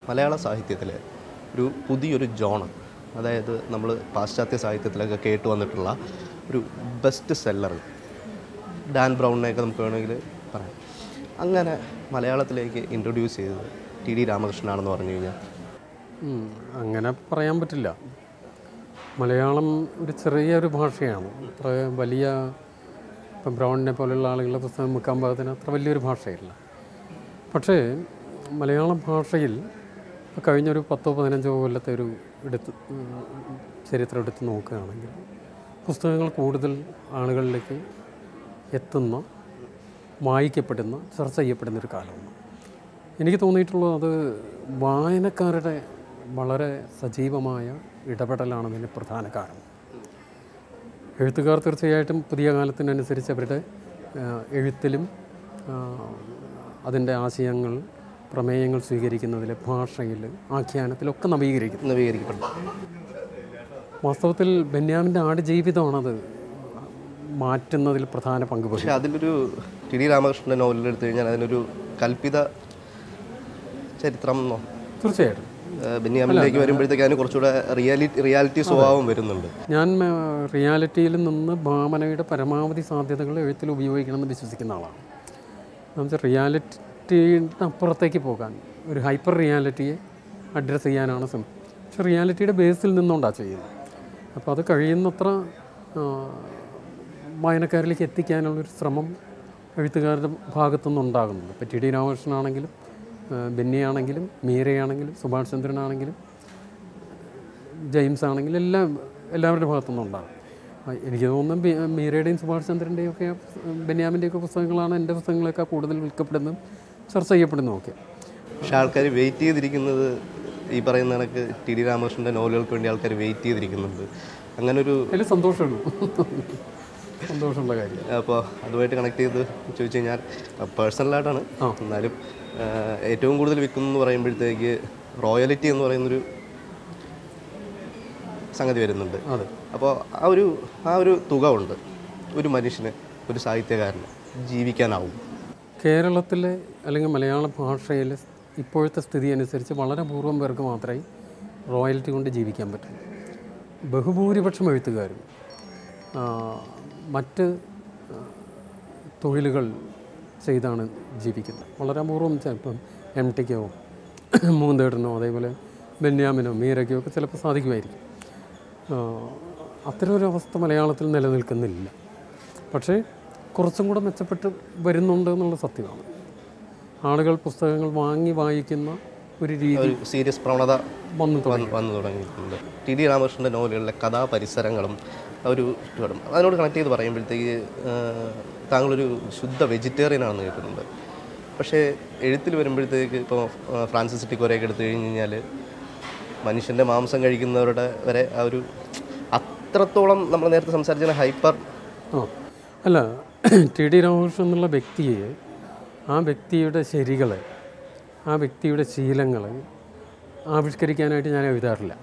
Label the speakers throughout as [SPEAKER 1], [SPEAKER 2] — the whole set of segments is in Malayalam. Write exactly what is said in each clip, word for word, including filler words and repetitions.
[SPEAKER 1] മലയാള സാഹിത്യത്തിലെ ഒരു പുതിയൊരു ജോണ്, അതായത് നമ്മൾ പാശ്ചാത്യ സാഹിത്യത്തിലൊക്കെ കേട്ട് വന്നിട്ടുള്ള ഒരു ബെസ്റ്റ് സെല്ലർ ഡാൻ ബ്രൗണിനെയൊക്കെ നമുക്ക് വേണമെങ്കിൽ പറയാം. അങ്ങനെ മലയാളത്തിലേക്ക് ഇൻട്രൊഡ്യൂസ് ചെയ്തത് ടി ഡി രാമകൃഷ്ണനാണെന്ന് പറഞ്ഞു കഴിഞ്ഞാൽ
[SPEAKER 2] അങ്ങനെ പറയാൻ പറ്റില്ല. മലയാളം ഒരു ചെറിയൊരു ഭാഷയാണ്. അത്ര വലിയ ഇപ്പം ബ്രൗണിനെ പോലെയുള്ള ആളുകളുടെ പുസ്തകം മുക്കാൻ പാകത്തിന് അത്ര വലിയൊരു ഭാഷയില്ല. പക്ഷേ മലയാളം ഭാഷയിൽ കഴിഞ്ഞൊരു പത്തോ പതിനഞ്ചോ കൊല്ലത്തെ ഒരു എടുത്ത് ചരിത്രം എടുത്ത് നോക്കുകയാണെങ്കിൽ പുസ്തകങ്ങൾ കൂടുതൽ ആളുകളിലേക്ക് എത്തുന്ന, വായിക്കപ്പെടുന്ന, ചർച്ച ചെയ്യപ്പെടുന്നൊരു കാലമാണ്. എനിക്ക് തോന്നിയിട്ടുള്ളത് അത് വായനക്കാരുടെ വളരെ സജീവമായ ഇടപെടലാണെന്നതിന് പ്രധാന കാരണം. എഴുത്തുകാർ തീർച്ചയായിട്ടും പുതിയ കാലത്തിനനുസരിച്ച് അവരുടെ എഴുത്തിലും അതിൻ്റെ ആശയങ്ങൾ, പ്രമേയങ്ങൾ സ്വീകരിക്കുന്നതിൽ, ഭാഷയിൽ, ആഖ്യാനത്തിലൊക്കെ നവീകരിക്കും
[SPEAKER 1] നവീകരിക്കപ്പെടും.
[SPEAKER 2] വാസ്തവത്തിൽ ബെന്യാമിൻ്റെ ആടുജീവിതമാണത് മാറ്റുന്നതിൽ പ്രധാന പങ്ക് വഹിക്കും.
[SPEAKER 1] പക്ഷേ അതിലൊരു ടി ഡി രാമകൃഷ്ണൻ്റെ നോവലിൽ എടുത്തു കഴിഞ്ഞാൽ അതിനൊരു കൽപ്പിത ചരിത്രം എന്നോ
[SPEAKER 2] തീർച്ചയായിട്ടും
[SPEAKER 1] ബെന്യാമിനിലേക്ക് വരുമ്പോഴത്തേക്ക് അതിന് കുറച്ചുകൂടെ റിയാലിറ്റി റിയാലിറ്റി സ്വഭാവം വരുന്നുണ്ട്.
[SPEAKER 2] ഞാൻ റിയാലിറ്റിയിൽ നിന്ന് ഭാവനയുടെ പരമാവധി സാധ്യതകൾ എഴുത്തിൽ ഉപയോഗിക്കണമെന്ന് വിശ്വസിക്കുന്ന ആളാണ്. എന്നുവെച്ചാൽ റിയാലിറ്റിയുടെ അപ്പുറത്തേക്ക് പോകാൻ, ഒരു ഹൈപ്പർ റിയാലിറ്റിയെ അഡ്രസ്സ് ചെയ്യാനാണ് ശ്രമം. പക്ഷെ റിയാലിറ്റിയുടെ ബേസിൽ നിന്നുകൊണ്ടാണ് ചെയ്യുന്നത്. അപ്പോൾ അത് കഴിയുന്നത്ര വായനക്കാരിലേക്ക് എത്തിക്കാനുള്ളൊരു ശ്രമം എഴുത്തുകാരുടെ ഭാഗത്തുനിന്നുണ്ടാകുന്നുണ്ട്. ഇപ്പോൾ ടി ഡി രാമകൃഷ്ണനാണെങ്കിലും ബെന്നിയാണെങ്കിലും മീരയാണെങ്കിലും സുഭാഷ് ചന്ദ്രനാണെങ്കിലും ജെയിംസ് ആണെങ്കിലും എല്ലാം എല്ലാവരുടെ ഭാഗത്തുനിന്നുണ്ടാകും. എനിക്ക് തോന്നുന്നു മീരയുടെയും സുഭാഷ് ചന്ദ്രൻ്റെയും ഒക്കെ ബെന്യാമിൻ്റെയൊക്കെ പുസ്തകങ്ങളാണ് എൻ്റെ പുസ്തകങ്ങളൊക്കെ കൂടുതൽ വിൽക്കപ്പെടുന്നതും ചർച്ച ചെയ്യപ്പെടുന്നതും ഒക്കെ.
[SPEAKER 1] പക്ഷേ ആൾക്കാർ വെയിറ്റ് ചെയ്തിരിക്കുന്നത് ഈ പറയുന്ന കണക്ക് ടി ഡി രാമകൃഷ്ണൻ്റെ നോവലുകൾക്ക് വേണ്ടി ആൾക്കാർ വെയിറ്റ് ചെയ്തിരിക്കുന്നുണ്ട്. അങ്ങനൊരു
[SPEAKER 2] അതിൽ സന്തോഷമുള്ളൂ, സന്തോഷമുള്ള കാര്യം.
[SPEAKER 1] അപ്പോൾ അതുമായിട്ട് കണക്ട് ചെയ്ത് ചോദിച്ചു കഴിഞ്ഞാൽ പേഴ്സണലായിട്ടാണ്, എന്നാലും ഏറ്റവും കൂടുതൽ വിൽക്കുന്നു എന്ന് പറയുമ്പോഴത്തേക്ക് റോയലിറ്റി എന്ന് പറയുന്നൊരു സംഗതി വരുന്നുണ്ട്.
[SPEAKER 2] അതെ.
[SPEAKER 1] അപ്പോൾ ആ ഒരു ആ ഒരു തുക ഉണ്ട് ഒരു മനുഷ്യന്, ഒരു സാഹിത്യകാരന് ജീവിക്കാനാവും.
[SPEAKER 2] കേരളത്തിലെ അല്ലെങ്കിൽ മലയാള ഭാഷയിലെ ഇപ്പോഴത്തെ സ്ഥിതി അനുസരിച്ച് വളരെ പൂർവ്വം പേർക്ക് മാത്രമേ റോയൽറ്റി കൊണ്ട് ജീവിക്കാൻ പറ്റുള്ളൂ. ബഹുഭൂരിപക്ഷം എഴുത്തുകാരും മറ്റ് തൊഴിലുകൾ ചെയ്താണ് ജീവിക്കുന്നത്. വളരെ അപൂർവം ചിലപ്പം എം ടിക്കോ മൂന്തേട്ടനോ അതേപോലെ ബെന്യാമിനോ മീരയ്ക്കോ ഒക്കെ ചിലപ്പോൾ സാധിക്കുമായിരിക്കും. അത്തരമൊരു അവസ്ഥ മലയാളത്തിൽ നിലനിൽക്കുന്നില്ല. പക്ഷേ കുറച്ചും കൂടെ മെച്ചപ്പെട്ട് വരുന്നുണ്ട് എന്നുള്ള സത്യമാണ്. ആളുകൾ പുസ്തകങ്ങൾ വാങ്ങി വായിക്കുന്ന ഒരു രീതി,
[SPEAKER 1] സീരിയസ് പ്രവണത
[SPEAKER 2] വന്നു തുടങ്ങി
[SPEAKER 1] വന്നു തുടങ്ങിയിട്ടുണ്ട്. ടി ഡി രാമകൃഷ്ണൻ്റെ നോവലുകളിലെ കഥാപരിസരങ്ങളും ഒരു ചുവടും അതിനോട് കണക്ട് ചെയ്ത് പറയുമ്പോഴത്തേക്ക് താങ്കളൊരു ശുദ്ധ വെജിറ്റേറിയൻ ആണെന്ന് കേൾക്കുന്നുണ്ട്. പക്ഷേ എഴുത്തിൽ വരുമ്പോഴത്തേക്ക് ഇപ്പോൾ ഫ്രാൻസിസ് ടിക്കോരെയൊക്കെ എടുത്തു കഴിഞ്ഞ് കഴിഞ്ഞാൽ മനുഷ്യൻ്റെ മാംസം കഴിക്കുന്നവരുടെ വരെ ആ ഒരു അത്രത്തോളം നമ്മൾ നേരത്തെ സംസാരിച്ച ഹൈപ്പർ
[SPEAKER 2] ആ അല്ല ടി ഡി രാമകൃഷ്ണൻ എന്നുള്ള വ്യക്തിയെ, ആ വ്യക്തിയുടെ ശരികളെ, ആ വ്യക്തിയുടെ ശീലങ്ങളെ ആവിഷ്കരിക്കാനായിട്ട് ഞാൻ എഴുതാറില്ല.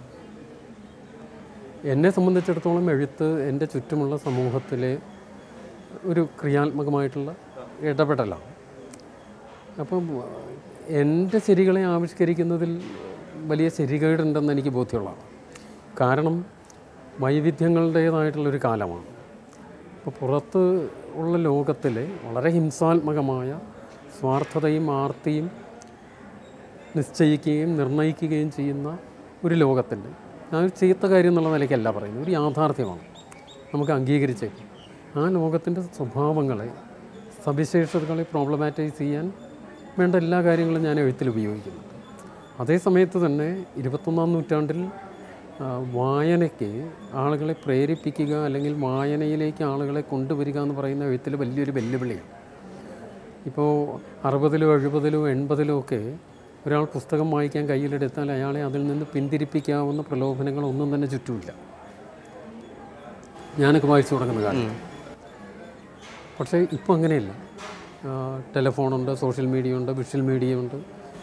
[SPEAKER 2] എന്നെ സംബന്ധിച്ചിടത്തോളം എഴുത്ത് എൻ്റെ ചുറ്റുമുള്ള സമൂഹത്തിലെ ഒരു ക്രിയാത്മകമായിട്ടുള്ള ഇടപെടലാണ്. അപ്പം എൻ്റെ ശരികളെ ആവിഷ്കരിക്കുന്നതിൽ വലിയ ശരികേടുണ്ടെന്ന് എനിക്ക് ബോധ്യമുള്ളതാണ്. കാരണം വൈവിധ്യങ്ങളുടേതായിട്ടുള്ളൊരു കാലമാണ്. അപ്പോൾ പുറത്ത് ഉള്ള ലോകത്തിലെ വളരെ ഹിംസാത്മകമായ സ്വാർത്ഥതയും ആർത്തിയും നിശ്ചയിക്കുകയും നിർണ്ണയിക്കുകയും ചെയ്യുന്ന ഒരു ലോകത്തിൻ്റെ, ഞാനൊരു ചീത്ത കാര്യം എന്നുള്ള നിലയ്ക്കല്ല പറയുന്നത്, ഒരു യാഥാർത്ഥ്യമാണ്, നമുക്ക് അംഗീകരിച്ചേക്കും. ആ ലോകത്തിൻ്റെ സ്വഭാവങ്ങളെ, സവിശേഷതകളെ പ്രോബ്ലമാറ്റൈസ് ചെയ്യാൻ വേണ്ട എല്ലാ കാര്യങ്ങളും ഞാൻ എഴുത്തിൽ ഉപയോഗിക്കുന്നുണ്ട്. അതേ സമയത്ത് തന്നെ ഇരുപത്തൊന്നാം നൂറ്റാണ്ടിൽ വായനയ്ക്ക് ആളുകളെ പ്രേരിപ്പിക്കുക അല്ലെങ്കിൽ വായനയിലേക്ക് ആളുകളെ കൊണ്ടുവരിക എന്ന് പറയുന്ന എഴുത്തിൽ വലിയൊരു വെല്ലുവിളിയാണ്. ഇപ്പോൾ അറുപതിലോ എഴുപതിലോ എൺപതിലോ ഒക്കെ ഒരാൾ പുസ്തകം വായിക്കാൻ കയ്യിലെടുത്താൽ അയാളെ അതിൽ നിന്ന് പിന്തിരിപ്പിക്കാവുന്ന പ്രലോഭനങ്ങളൊന്നും തന്നെ ചുറ്റുമില്ല. ഞാനൊക്കെ വായിച്ചു തുടങ്ങുന്ന കാര്യം. പക്ഷേ ഇപ്പോൾ അങ്ങനെയല്ല. ടെലിഫോണുണ്ട്, സോഷ്യൽ മീഡിയ ഉണ്ട്, വിഷ്വൽ മീഡിയ ഉണ്ട്,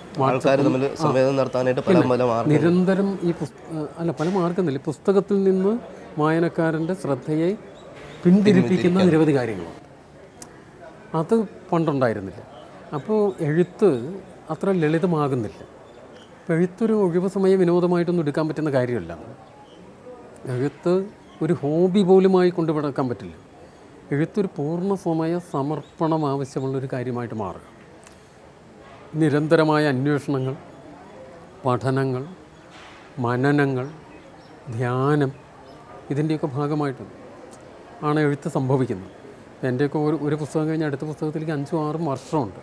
[SPEAKER 2] നിരന്തരം ഈ അല്ല പല മാർഗമില്ല. പുസ്തകത്തിൽ നിന്ന് വായനക്കാരൻ്റെ ശ്രദ്ധയെ പിന്തിരിപ്പിക്കുന്ന നിരവധി കാര്യങ്ങളുണ്ട്. അത് പണ്ടുണ്ടായിരുന്നില്ല. അപ്പോൾ എഴുത്ത് അത്ര ലളിതമാകുന്നില്ല. അപ്പോൾ എഴുത്തൊരു ഒഴിവ് സമയ വിനോദമായിട്ടൊന്നും എടുക്കാൻ പറ്റുന്ന കാര്യമല്ല. എഴുത്ത് ഒരു ഹോബി പോലുമായി കൊണ്ടുപോകാൻ പറ്റില്ല. എഴുത്തൊരു പൂർണ്ണ സമയ സമർപ്പണം ആവശ്യമുള്ളൊരു കാര്യമായിട്ട് മാറുക. നിരന്തരമായ അന്വേഷണങ്ങൾ, പഠനങ്ങൾ, മനനങ്ങൾ, ധ്യാനം, ഇതിൻ്റെയൊക്കെ ഭാഗമായിട്ട് ആണ് എഴുത്ത് സംഭവിക്കുന്നത്. എൻ്റെയൊക്കെ ഒരു ഒരു പുസ്തകം കഴിഞ്ഞ് അടുത്ത പുസ്തകത്തിലേക്ക് അഞ്ചും ആറും വർഷമുണ്ട്.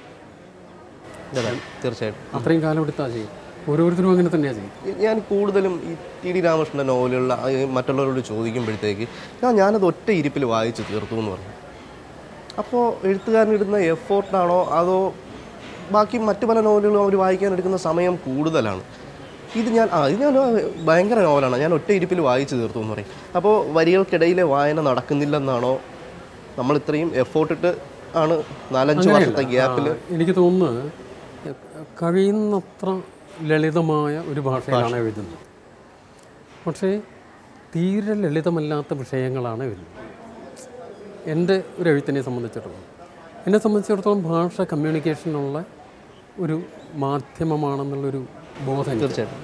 [SPEAKER 1] തീർച്ചയായിട്ടും
[SPEAKER 2] അത്രയും കാലം എടുത്താൽ ചെയ്യും. ഓരോരുത്തരും അങ്ങനെ തന്നെയാണ് ചെയ്യും.
[SPEAKER 1] ഞാൻ കൂടുതലും ഈ ടി ഡി രാമകൃഷ്ണൻ്റെ നോവലുകളിൽ മറ്റുള്ളവരോട് ചോദിക്കുമ്പോഴത്തേക്ക് ഞാൻ ഞാനത് ഒറ്റ ഇരിപ്പിൽ വായിച്ച് തീർത്തു എന്ന് പറഞ്ഞു. അപ്പോൾ എഴുത്തുകാരനിടുന്ന എഫോർട്ടാണോ അതോ ബാക്കി മറ്റു പല നോവലുകളും അവർ വായിക്കാൻ എടുക്കുന്ന സമയം കൂടുതലാണ്? ഇത് ഞാൻ ആ ഇത് ഞാൻ ഭയങ്കര നോവലാണ്, ഞാൻ ഒറ്റ ഇരിപ്പിൽ വായിച്ച് തീർത്തു എന്ന് പറയും. അപ്പോൾ വരികൾക്കിടയിലെ വായന നടക്കുന്നില്ലെന്നാണോ? നമ്മൾ ഇത്രയും എഫോർട്ടിട്ട് ആണ് നാലഞ്ച് വർഷത്തെ ഗ്യാപ്പിൽ.
[SPEAKER 2] എനിക്ക് തോന്നുന്നത് കഴിയുന്നത്ര ലളിതമായ ഒരു ഭാഷയിലാണ് എഴുതുന്നത്. പക്ഷേ തീരെ ലളിതമല്ലാത്ത വിഷയങ്ങളാണ് എഴുതുന്നത്. എൻ്റെ ഒരു എഴുത്തിനെ സംബന്ധിച്ചിടത്തോളം എന്നെ സംബന്ധിച്ചിടത്തോളം ഭാഷ കമ്മ്യൂണിക്കേഷനുള്ള ഒരു മാധ്യമമാണെന്നുള്ളൊരു ബോധം.
[SPEAKER 1] തീർച്ചയായിട്ടും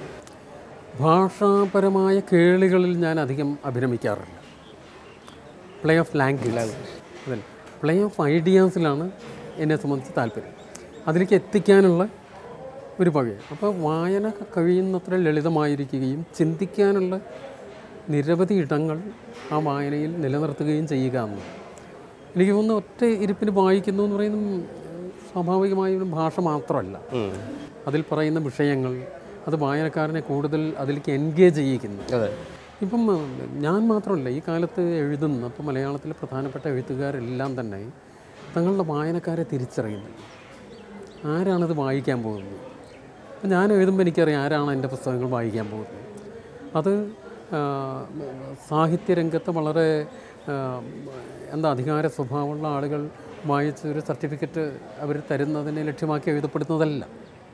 [SPEAKER 2] ഭാഷാപരമായ കേളികളിൽ ഞാൻ അധികം അഭിരമിക്കാറില്ല. പ്ലേ ഓഫ് ലാംഗ്വേജ് അതല്ല, പ്ലേ ഓഫ് ഐഡിയാസിലാണ് എന്നെ സംബന്ധിച്ച് താല്പര്യം. അതിലേക്ക് എത്തിക്കാനുള്ള ഒരു പഴയ. അപ്പോൾ വായന കഴിയുന്നത്ര ലളിതമായിരിക്കുകയും ചിന്തിക്കാനുള്ള നിരവധി ഇടങ്ങൾ ആ വായനയിൽ നിലനിർത്തുകയും ചെയ്യുക എന്ന് എനിക്ക് തോന്നുന്നു. ഒറ്റ ഇരിപ്പിന് വായിക്കുന്നു എന്ന് പറയുന്നത് സ്വാഭാവികമായ ഒരു ഭാഷ മാത്രമല്ല, അതിൽ പറയുന്ന വിഷയങ്ങൾ അത് വായനക്കാരനെ കൂടുതൽ അതിലേക്ക് എൻഗേജ് ചെയ്യിക്കുന്നു. ഇപ്പം ഞാൻ മാത്രമല്ല ഈ കാലത്ത് എഴുതുന്ന ഇപ്പോൾ മലയാളത്തിലെ പ്രധാനപ്പെട്ട എഴുത്തുകാരെല്ലാം തന്നെ തങ്ങളുടെ വായനക്കാരെ തിരിച്ചറിയുന്നു. ആരാണത് വായിക്കാൻ പോകുന്നത്? അപ്പം ഞാൻ എഴുതുമ്പോൾ എനിക്കറിയാം ആരാണ് എൻ്റെ പുസ്തകങ്ങൾ വായിക്കാൻ പോകുന്നത്. അത് സാഹിത്യരംഗത്ത് വളരെ എന്താ അധികാര സ്വഭാവമുള്ള ആളുകൾ വായിച്ച് ഒരു സർട്ടിഫിക്കറ്റ് അവർ തരുന്നതിനെ ലക്ഷ്യമാക്കി എഴുതപ്പെടുന്നതല്ല.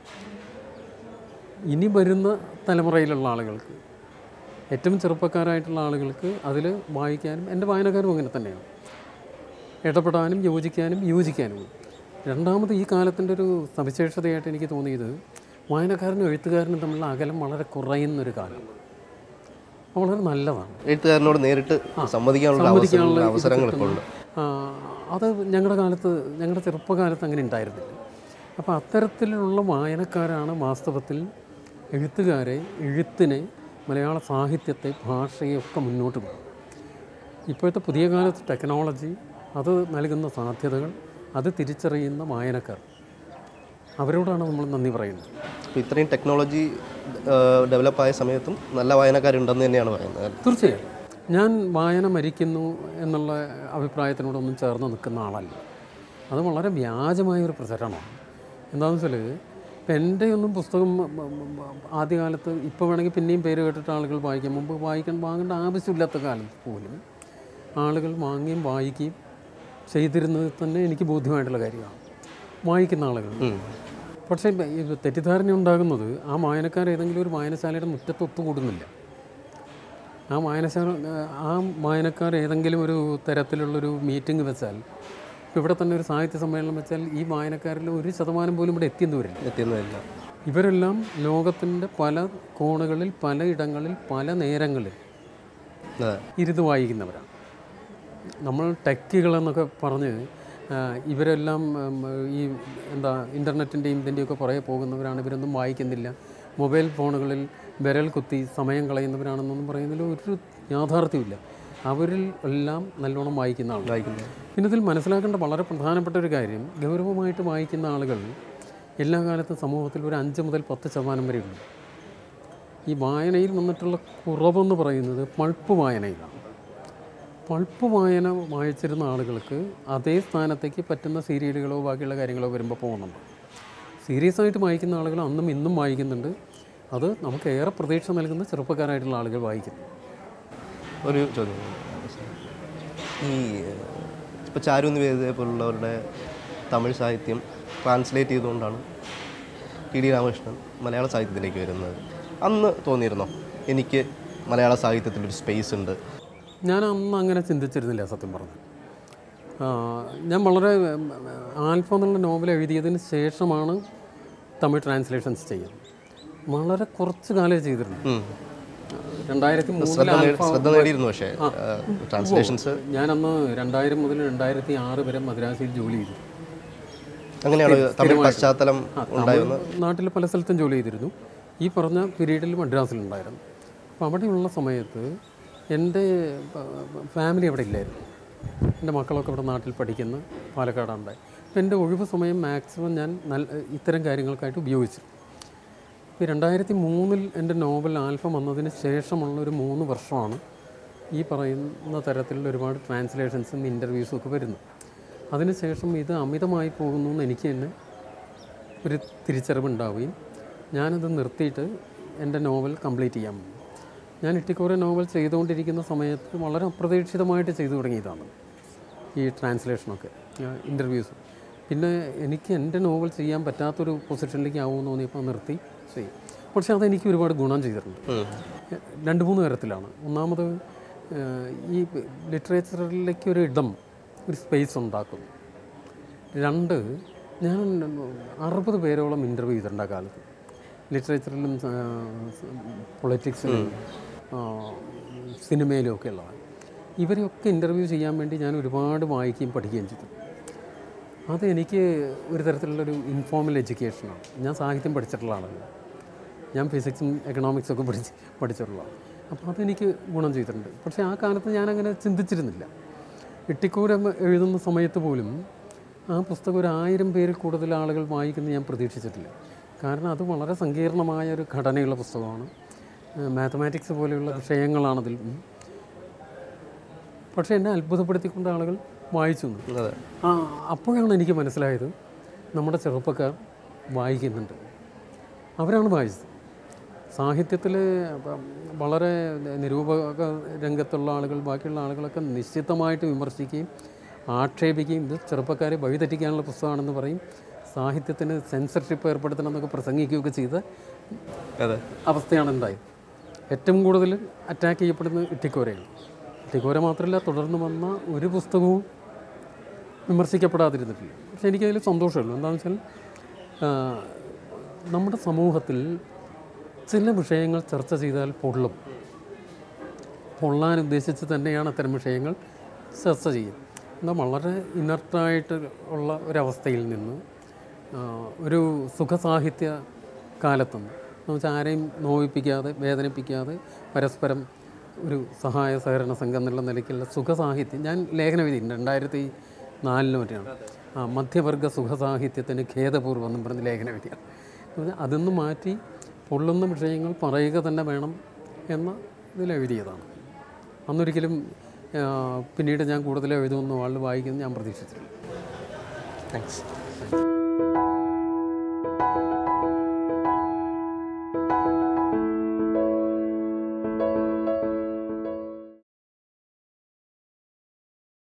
[SPEAKER 2] ഇനി വരുന്ന തലമുറയിലുള്ള ആളുകൾക്ക്, ഏറ്റവും ചെറുപ്പക്കാരായിട്ടുള്ള ആളുകൾക്ക് അതിൽ വായിക്കാനും, എൻ്റെ വായനക്കാരും അങ്ങനെ തന്നെയാണ്, ഇടപെടാനും യോജിക്കാനും യോജിക്കാനും. രണ്ടാമത് ഈ കാലത്തിൻ്റെ ഒരു സവിശേഷതയായിട്ട് എനിക്ക് തോന്നിയത് വായനക്കാരനും എഴുത്തുകാരനും തമ്മിലുള്ള അകലം വളരെ കുറയുന്നൊരു കാലം. വളരെ നല്ലതാണ്.
[SPEAKER 1] എഴുത്തുകാരനോട് നേരിട്ട് സംവദിക്കാനുള്ള അവസരങ്ങൾ ഇപ്പോൾ ഉണ്ട്.
[SPEAKER 2] അത് ഞങ്ങളുടെ കാലത്ത്, ഞങ്ങളുടെ ചെറുപ്പകാലത്ത് അങ്ങനെ ഉണ്ടായിരുന്നില്ല. അപ്പോൾ അത്തരത്തിലുള്ള വായനക്കാരാണ് വാസ്തവത്തിൽ എഴുത്തുകാരെ, എഴുത്തിനെ, മലയാള സാഹിത്യത്തെ, ഭാഷയെ ഒക്കെ മുന്നോട്ട് പോകും. ഇപ്പോഴത്തെ പുതിയ കാലത്ത് ടെക്നോളജി, അത് നൽകുന്ന സാധ്യതകൾ, അത് തിരിച്ചറിയുന്ന വായനക്കാർ, അവരോടാണ് നമ്മൾ നന്ദി പറയുന്നത്.
[SPEAKER 1] അപ്പോൾ ഇത്രയും ടെക്നോളജി ഡെവലപ്പായ സമയത്തും നല്ല വായനക്കാരുണ്ടെന്ന് തന്നെയാണ് പറയുന്നത്.
[SPEAKER 2] തീർച്ചയായും ഞാൻ വായന മരിക്കുന്നു എന്നുള്ള അഭിപ്രായത്തിനോടൊന്നും ചേർന്ന് നിൽക്കുന്ന ആളല്ല. അത് വളരെ വ്യാജമായൊരു പ്രചരണമാണ്. എന്താണെന്ന് വെച്ചാൽ ഇപ്പം എൻ്റെ ഒന്നും പുസ്തകം ആദ്യകാലത്ത്, ഇപ്പോൾ വേണമെങ്കിൽ പിന്നെയും പേര് കേട്ടിട്ട് ആളുകൾ വായിക്കും, മുമ്പ് വായിക്കാൻ വാങ്ങേണ്ട ആവശ്യമില്ലാത്ത കാലത്ത് പോലും ആളുകൾ വാങ്ങിയും വായിക്കുകയും ചെയ്തിരുന്നത് തന്നെ എനിക്ക് ബോധ്യമായിട്ടുള്ള കാര്യമാണ്, വായിക്കുന്ന ആളുകൾ. പക്ഷേ തെറ്റിദ്ധാരണ ഉണ്ടാകുന്നത് ആ വായനക്കാർ ഏതെങ്കിലും ഒരു വായനശാലയുടെ മുറ്റത്ത് ഒത്തുകൂടുന്നില്ല. ആ വായനശാല ആ വായനക്കാർ ഏതെങ്കിലും ഒരു തരത്തിലുള്ളൊരു മീറ്റിംഗ് വെച്ചാൽ, ഇപ്പോൾ ഇവിടെ തന്നെ ഒരു സാഹിത്യ സമ്മേളനം വെച്ചാൽ ഈ വായനക്കാരിൽ ഒരു ശതമാനം പോലും ഇവിടെ എത്തിയെന്ന് വരില്ല
[SPEAKER 1] എത്തിയെന്നില്ല
[SPEAKER 2] ഇവരെല്ലാം ലോകത്തിൻ്റെ പല കോണുകളിൽ, പല ഇടങ്ങളിൽ, പല നേരങ്ങളിൽ ഇരുന്ന് വായിക്കുന്നവരാണ്. നമ്മൾ ടെക്കികളെന്നൊക്കെ പറഞ്ഞ് ഇവരെല്ലാം ഈ എന്താ ഇൻ്റർനെറ്റിൻ്റെയും ഇതിൻ്റെയൊക്കെ പുറകെ പോകുന്നവരാണ്, ഇവരൊന്നും വായിക്കുന്നില്ല, മൊബൈൽ ഫോണുകളിൽ വിരൽ കുത്തി സമയം കളയുന്നവരാണെന്നൊന്നും പറയുന്നതിൽ ഒരു യാഥാർത്ഥ്യമില്ല. അവരിൽ എല്ലാം നല്ലോണം വായിക്കുന്ന ആൾ വായിക്കുന്നത്. പിന്നെ ഇതിൽ മനസ്സിലാക്കേണ്ട വളരെ പ്രധാനപ്പെട്ട ഒരു കാര്യം, ഗൗരവമായിട്ട് വായിക്കുന്ന ആളുകൾ എല്ലാ കാലത്തും സമൂഹത്തിൽ ഒരു അഞ്ച് മുതൽ പത്ത് ശതമാനം വരെയുണ്ട്. ഈ വായനയിൽ വന്നിട്ടുള്ള കുറവെന്ന് പറയുന്നത് പൾപ്പ് വായനയിലാണ്. പൾപ്പ് വായന വായിച്ചിരുന്ന ആളുകൾക്ക് അതേ സ്ഥാനത്തേക്ക് പറ്റുന്ന സീരിയലുകളോ ബാക്കിയുള്ള കാര്യങ്ങളോ വരുമ്പോൾ പോകുന്നുണ്ട്. സീരിയസ് ആയിട്ട് വായിക്കുന്ന ആളുകൾ അന്നും ഇന്നും വായിക്കുന്നുണ്ട്. അത് നമുക്ക് ഏറെ പ്രതീക്ഷ നൽകുന്ന ചെറുപ്പക്കാരായിട്ടുള്ള ആളുകൾ വായിക്കുന്നു.
[SPEAKER 1] ഒരു ചോദ്യം, ഈ ഇപ്പോൾ ചാരു നിവേദിതയെ പോലുള്ളവരുടെ തമിഴ് സാഹിത്യം ട്രാൻസ്ലേറ്റ് ചെയ്തുകൊണ്ടാണ് ടി ഡി രാമകൃഷ്ണൻ മലയാള സാഹിത്യത്തിലേക്ക് വരുന്നത്. അന്ന് തോന്നിയിരുന്നോ എനിക്ക് മലയാള സാഹിത്യത്തിലൊരു സ്പേസ് ഉണ്ട്?
[SPEAKER 2] ഞാൻ അന്ന് അങ്ങനെ ചിന്തിച്ചിരുന്നില്ല സത്യം പറഞ്ഞു. ഞാൻ വളരെ ആൽഫ എന്നുള്ള നോവൽ എഴുതിയതിന് ശേഷമാണ് തമിഴ് ട്രാൻസ്ലേഷൻസ് ചെയ്യുന്നത്. വളരെ കുറച്ച് കാലേ ചെയ്തിരുന്നു. രണ്ടായിരത്തി
[SPEAKER 1] ശ്രദ്ധ
[SPEAKER 2] മൂന്നിൽ
[SPEAKER 1] നേ- ശ്രദ്ധ നേടിയിരുന്നു. പക്ഷേ ട്രാൻസ്ലേഷൻസ്
[SPEAKER 2] ഞാനന്ന് രണ്ടായിരം മുതൽ രണ്ടായിരത്തി ആറ് വരെ മദ്രാസിൽ ജോലി ചെയ്തു.
[SPEAKER 1] അങ്ങനെയാണ് തമിഴ് പശ്ചാത്തലം ഉണ്ടായിരുന്നത്.
[SPEAKER 2] നാട്ടിൽ പല സ്ഥലത്തും ജോലി ചെയ്തിരുന്നു. ഈ പറഞ്ഞ പീരീഡിൽ മദ്രാസിലുണ്ടായിരുന്നു. അപ്പോൾ അവിടെയുള്ള സമയത്ത് എൻ്റെ ഫാമിലി അവിടെ ഇല്ലായിരുന്നു. എൻ്റെ മക്കളൊക്കെ ഇവിടെ നാട്ടിൽ പഠിക്കുന്ന പാലക്കാടുണ്ടായി. അപ്പോൾ എൻ്റെ ഒഴിവ് സമയം മാക്സിമം ഞാൻ നല്ല ഇത്തരം കാര്യങ്ങൾക്കായിട്ട് ഉപയോഗിച്ചു. ഇപ്പോൾ രണ്ടായിരത്തി മൂന്നിൽ എൻ്റെ നോവൽ ആൽഫ വന്നതിന് ശേഷമുള്ള ഒരു മൂന്ന് വർഷമാണ് ഈ പറയുന്ന തരത്തിലുള്ള ഒരുപാട് ട്രാൻസ്ലേഷൻസും ഇൻ്റർവ്യൂസും ഒക്കെ വരുന്നത്. അതിനുശേഷം ഇത് അമിതമായി പോകുന്നു എന്ന് എനിക്ക് തന്നെ ഒരു തിരിച്ചറിവുണ്ടാവുകയും ഞാനത് നിർത്തിയിട്ട് എൻ്റെ നോവൽ കംപ്ലീറ്റ് ചെയ്യാൻ പോകും. ഞാൻ ഇട്ടിക്കോര നോവൽ ചെയ്തുകൊണ്ടിരിക്കുന്ന സമയത്ത് വളരെ അപ്രതീക്ഷിതമായിട്ട് ചെയ്തു തുടങ്ങിയതാണ് ഈ ട്രാൻസ്ലേഷനൊക്കെ, ഇൻ്റർവ്യൂസ്. പിന്നെ എനിക്ക് എൻ്റെ നോവൽ ചെയ്യാൻ പറ്റാത്തൊരു പൊസിഷനിലേക്ക് ആവുമെന്ന് തോന്നിയപ്പോൾ നിർത്തി ചെയ്യും. പക്ഷേ അതെനിക്ക് ഒരുപാട് ഗുണം ചെയ്തിട്ടുണ്ട്. രണ്ട് മൂന്ന് തരത്തിലാണ്. ഒന്നാമത് ഈ ലിറ്ററേച്ചറിലേക്ക് ഒരു ഇടം, ഒരു സ്പേസ് ഉണ്ടാക്കും. രണ്ട്, ഞാൻ അറുപത് പേരോളം ഇൻ്റർവ്യൂ ചെയ്തിട്ടുണ്ട് ആ കാലത്ത്. ലിറ്ററേച്ചറിലും പൊളിറ്റിക്സിലും സിനിമയിലും ഒക്കെ ഉള്ളതാണ്. ഇവരെയൊക്കെ ഇൻ്റർവ്യൂ ചെയ്യാൻ വേണ്ടി ഞാൻ ഒരുപാട് വായിക്കുകയും പഠിക്കുകയും ചെയ്തു. അതെനിക്ക് ഒരു തരത്തിലുള്ളൊരു ഇൻഫോർമൽ എഡ്യൂക്കേഷനാണ്. ഞാൻ സാഹിത്യം പഠിച്ചിട്ടുള്ള ആളാണ്. ഞാൻ ഫിസിക്സും എക്കണോമിക്സും ഒക്കെ പഠിച്ച് പഠിച്ചിട്ടുള്ളതാണ്. അപ്പോൾ അതെനിക്ക് ഗുണം ചെയ്തിട്ടുണ്ട്. പക്ഷേ ആ കാലത്ത് ഞാനങ്ങനെ ചിന്തിച്ചിരുന്നില്ല. ഇട്ടിക്കൂരം എഴുതുന്ന സമയത്ത് പോലും ആ പുസ്തകം ഒരു ആയിരം പേരിൽ കൂടുതൽ ആളുകൾ വായിക്കുന്നത് ഞാൻ പ്രതീക്ഷിച്ചിട്ടില്ല. കാരണം അത് വളരെ സങ്കീർണമായ ഒരു ഘടനയുള്ള പുസ്തകമാണ്. മാത്തമാറ്റിക്സ് പോലെയുള്ള വിഷയങ്ങളാണതിൽ. പക്ഷേ എന്നെ അത്ഭുതപ്പെടുത്തിക്കൊണ്ട് ആളുകൾ വായിച്ചു. ആ അപ്പോഴാണ് എനിക്ക് മനസ്സിലായത് നമ്മുടെ ചെറുപ്പക്കാർ വായിക്കുന്നുണ്ട്. അവരാണ് വായിച്ചത്. സാഹിത്യത്തിൽ വളരെ നിരൂപക രംഗത്തുള്ള ആളുകൾ, ബാക്കിയുള്ള ആളുകളൊക്കെ നിശ്ചിതമായിട്ട് വിമർശിക്കുകയും ആക്ഷേപിക്കുകയും ഇത് ചെറുപ്പക്കാരെ വഴിതെറ്റിക്കാനുള്ള പുസ്തകമാണെന്ന് പറയും. സാഹിത്യത്തിന് സെൻസർഷിപ്പ് ഏർപ്പെടുത്തണം എന്നൊക്കെ പ്രസംഗിക്കുകയൊക്കെ ചെയ്ത അവസ്ഥയാണ് ഉണ്ടായത്. ഏറ്റവും കൂടുതൽ അറ്റാക്ക് ചെയ്യപ്പെടുന്നത് ഇട്ടിക്കോരയാണ്. ഇട്ടിക്കോര മാത്രമല്ല, തുടർന്ന് വന്ന ഒരു പുസ്തകവും വിമർശിക്കപ്പെടാതിരുന്നിട്ടില്ല. പക്ഷേ എനിക്കതിൽ സന്തോഷമുള്ളൂ. എന്താണെന്ന് വെച്ചാൽ നമ്മുടെ സമൂഹത്തിൽ ചില വിഷയങ്ങൾ ചർച്ച ചെയ്താൽ പൊള്ളും. പൊള്ളാൻ ഉദ്ദേശിച്ച് തന്നെയാണ് അത്തരം വിഷയങ്ങൾ ചർച്ച ചെയ്യും. എന്നാൽ വളരെ ഇനർട്ടായിട്ട് ഉള്ള ഒരവസ്ഥയിൽ നിന്ന് ഒരു സുഖസാഹിത്യ കാലത്തുനിന്ന് എന്ന് വെച്ചാൽ ആരെയും നോവിപ്പിക്കാതെ വേദനിപ്പിക്കാതെ പരസ്പരം ഒരു സഹായ സഹകരണ സംഘം എന്നുള്ള നിലയ്ക്കുള്ള സുഖസാഹിത്യം ഞാൻ ലേഖനം എഴുതിയിട്ടുണ്ട്. രണ്ടായിരത്തി നാലിന് മറ്റാണ് ആ മധ്യവർഗ സുഖസാഹിത്യത്തിന് ഖേദപൂർവ്വം എന്നും പറഞ്ഞ് ലേഖനം എഴുതിയാണ്. അതൊന്ന് മാറ്റി പൊള്ളുന്ന വിഷയങ്ങൾ പറയുക തന്നെ വേണം എന്ന ഇതിലെഴുതിയതാണ്. അന്നൊരിക്കലും പിന്നീട് ഞാൻ കൂടുതൽ എഴുതുമെന്ന് ആൾ വായിക്കുന്നത് ഞാൻ പ്രതീക്ഷിച്ചിട്ടില്ല.
[SPEAKER 1] താങ്ക്സ്.